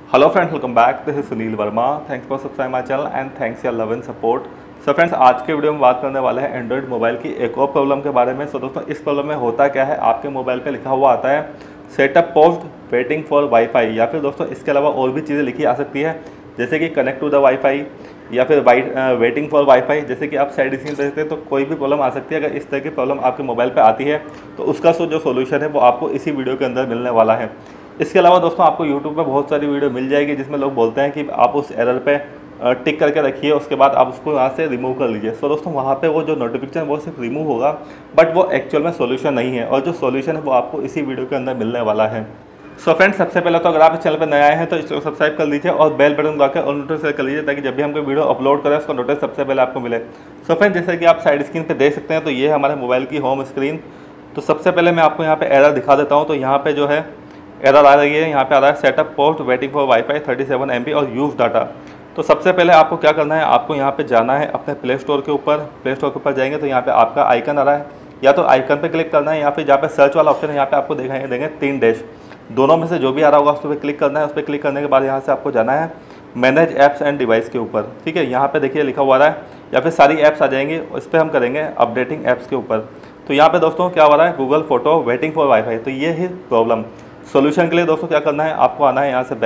Hello friends, welcome back. This is Sunil Varma. Thanks for subscribe my channel and thanks your love and support. So friends, आज के video में बात करने वाले हैं एंड्रॉइड मोबाइल की एक और प्रॉब्लम के बारे में। सो दोस्तों, इस प्रॉब्लम में होता क्या है, आपके मोबाइल पे लिखा हुआ आता है setup post waiting for WiFi, या फिर दोस्तों इसके अलावा और भी चीज़ें लिखी आ सकती है, जैसे कि कनेक्ट टू द वाईफाई या फिर वेटिंग फॉर वाईफाई। जैसे कि आप साइड स्क्रीन देखते हैं तो कोई भी प्रॉब्लम आ सकती है। अगर इस तरह की प्रॉब्लम आपके मोबाइल पे आती है तो उसका जो सोल्यूशन है वो आपको इसी वीडियो के अंदर मिलने वाला है। इसके अलावा दोस्तों, आपको यूट्यूब पे बहुत सारी वीडियो मिल जाएगी जिसमें लोग बोलते हैं कि आप उस एरर पे टिक करके रखिए, उसके बाद आप उसको यहाँ से रिमूव कर लीजिए। सो दोस्तों, वहाँ पे वो जो नोटिफिकेशन वो सिर्फ रिमूव होगा, बट वो एक्चुअल में सोल्यूशन नहीं है, और जो सोल्यूशन है वो आपको इसी वीडियो के अंदर मिलने वाला है। सो फ्रेंड्स, सबसे पहले तो अगर आप इस चैनल पर नए आए हैं तो इसको सब्सक्राइब कर लीजिए और बेल बटन दबा के ऑल नोटिफिकेशन कर लीजिए, ताकि जब भी हम कोई वीडियो अपलोड करें उसका नोटिस सबसे पहले आपको मिले। सो फ्रेंड्स, जैसे कि आप साइड स्क्रीन पे देख सकते हैं तो ये है हमारे मोबाइल की होम स्क्रीन। तो सबसे पहले मैं आपको यहाँ पे एरर दिखा देता हूँ। तो यहाँ पे जो है एरर आ रही है, यहाँ पे आ रहा है setup post waiting for WiFi 37 MB और यूज डाटा। तो सबसे पहले आपको क्या करना है, आपको यहाँ पे जाना है अपने प्ले स्टोर के ऊपर। प्ले स्टोर के ऊपर जाएंगे तो यहाँ पे आपका आइकन आ रहा है, या तो आइकन पे क्लिक करना है, या फिर जहाँ पे सर्च वाला ऑप्शन है यहाँ पे आपको दिखाई देंगे 3 डैश, दोनों में से जो भी आ रहा होगा उस पर क्लिक करना है। उस पर क्लिक करने के बाद यहाँ से आपको जाना है मैनेज ऐप्स एंड डिवाइस के ऊपर। ठीक है, यहाँ पे देखिए लिखा हुआ रहा है, या फिर सारी ऐप्स आ जाएंगी, उस पर हम करेंगे अपडेटिंग ऐप्स के ऊपर। तो यहाँ पे दोस्तों क्या हो रहा है, Google photo waiting for WiFi. तो ये है प्रॉब्लम। सोल्यूशन के लिए दोस्तों क्या करना है, आपको आना है यहाँ से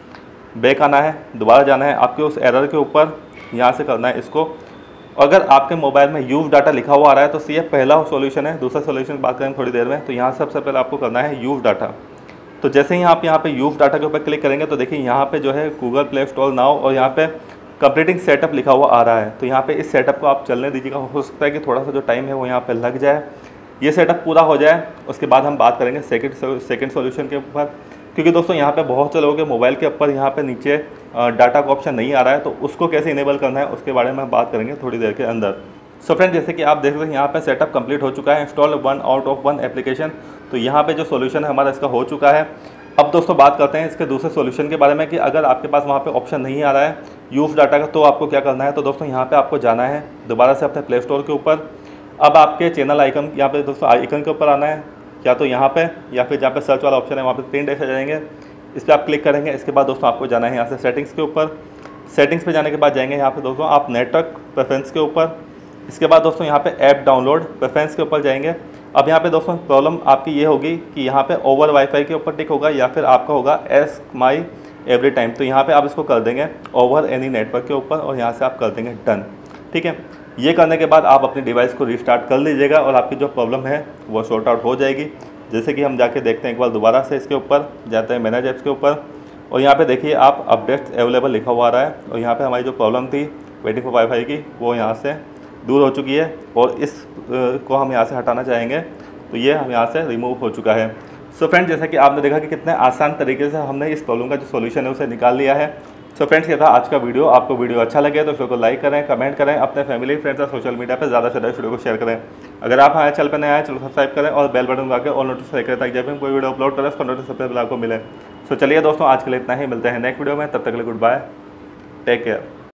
बैक आना है, दोबारा जाना है आपके उस एरर के ऊपर, यहाँ से करना है इसको। अगर आपके मोबाइल में यूज डाटा लिखा हुआ आ रहा है तो ये पहला सोल्यूशन है। दूसरा सोल्यूशन की बात करेंगे थोड़ी देर में। तो यहाँ सबसे पहले आपको करना है यूज डाटा। तो जैसे ही आप यहाँ पे यूज डाटा के ऊपर क्लिक करेंगे तो देखिए यहाँ पे जो है गूगल प्ले स्टोर नाउ, और यहाँ पे कंप्लीटिंग सेटअप लिखा हुआ आ रहा है। तो यहाँ पे इस सेटअप को आप चलने दीजिएगा। हो सकता है कि थोड़ा सा जो टाइम है वो यहाँ पे लग जाए, ये सेटअप पूरा हो जाए, उसके बाद हम बात करेंगे सेकंड सोल्यूशन के ऊपर। क्योंकि दोस्तों यहाँ पे बहुत से लोगों के मोबाइल के ऊपर यहाँ पे नीचे डाटा का ऑप्शन नहीं आ रहा है, तो उसको कैसे इनेबल करना है उसके बारे में हम बात करेंगे थोड़ी देर के अंदर। सो फ्रेंड, जैसे कि आप देख रहे हैं यहाँ पे सेटअप कंप्लीट हो चुका है, इंस्टॉल 1 आउट ऑफ 1 एप्लीकेशन। तो यहाँ पे जो सोल्यूशन है हमारा इसका हो चुका है। अब दोस्तों बात करते हैं इसके दूसरे सोल्यूशन के बारे में, कि अगर आपके पास वहाँ पे ऑप्शन नहीं आ रहा है यूज डाटा का, तो आपको क्या करना है। तो दोस्तों यहाँ पे आपको जाना है दोबारा से अपने प्ले स्टोर के ऊपर। अब आपके चैनल आइकन, यहाँ पे दोस्तों आइकन के ऊपर आना है, या तो यहाँ पे या फिर जहाँ पे सर्च वाला ऑप्शन है वहाँ पे 3 डैश आ जाएंगे, इस पर आप क्लिक करेंगे। इसके बाद दोस्तों आपको जाना है यहाँ से सेटिंग्स के ऊपर। सेटिंग्स पे जाने के बाद जाएंगे यहाँ पे दोस्तों आप नेटवर्क प्रेफरेंस के ऊपर। इसके बाद दोस्तों यहाँ पे ऐप डाउनलोड प्रेफरेंस के ऊपर जाएंगे। अब यहाँ पे दोस्तों प्रॉब्लम आपकी ये होगी कि यहाँ पे ओवर वाईफाई के ऊपर टिक होगा, या फिर आपका होगा एस्क माई एवरी टाइम। तो यहाँ पे आप इसको कर देंगे ओवर एनी नेटवर्क के ऊपर, और यहाँ से आप कर देंगे डन। ठीक है, ये करने के बाद आप अपनी डिवाइस को रिस्टार्ट कर लीजिएगा और आपकी जो प्रॉब्लम है वो सॉर्ट आउट हो जाएगी। जैसे कि हम जाके देखते हैं एक बार दोबारा से, इसके ऊपर जाते हैं मैनेज ऐप्स के ऊपर, और यहाँ पे देखिए आप अपडेट्स अवेलेबल लिखा हुआ आ रहा है, और यहाँ पे हमारी जो प्रॉब्लम थी वेटिंग फॉर वाईफाई की वो यहाँ से दूर हो चुकी है, और इस को हम यहाँ से हटाना चाहेंगे तो ये हम यहाँ से रिमूव हो चुका है। सो फ्रेंड्स, जैसा कि आपने देखा कि कितने आसान तरीके से हमने इस प्रॉब्लम का जो सोल्यूशन है उसे निकाल लिया है। सो फ्रेंड्स, ये था आज का वीडियो। आपको वीडियो अच्छा लगे तो इसको लाइक करें, कमेंट करें, अपने फैमिली फ्रेंड्स और सोशल मीडिया पर ज़्यादा से ज़्यादा वीडियो को शेयर करें। अगर आप हमारे चैनल पर नए आए चलो सब्सक्राइब करें और बेल बटन दबा के ऑल नोटिफाई करें, ताकि जब भी हम कोई वीडियो अपलोड करें उसका नोटिस सबसे पहले आपको मिले। सो चलिए दोस्तों, आज के लिए इतना ही, मिलते हैं नेक्स्ट वीडियो में। तब तक के लिए गुड बाय, टेक केयर।